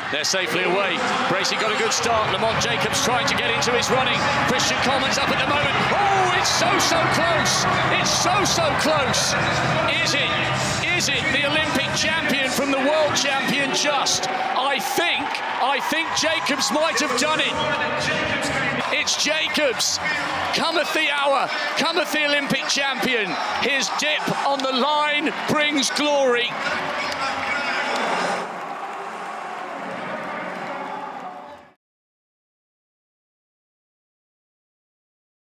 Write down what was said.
They're safely away. Bracey got a good start. Lamont Jacobs trying to get into his running. Christian Coleman's up at the moment. Oh, it's so close. It's so close. Is it the Olympic champion from the world champion just? I think Jacobs might have done it. It's Jacobs. Cometh the hour. Cometh the Olympic champion. His dip on the line brings glory.